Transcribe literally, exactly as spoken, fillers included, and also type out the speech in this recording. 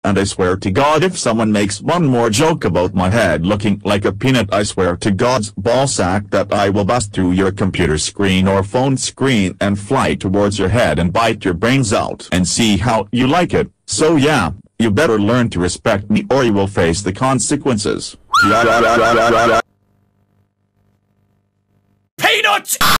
And I swear to God, if someone makes one more joke about my head looking like a peanut, I swear to God's ballsack that I will bust through your computer screen or phone screen and fly towards your head and bite your brains out and see how you like it. So yeah, you better learn to respect me or you will face the consequences. Peanuts!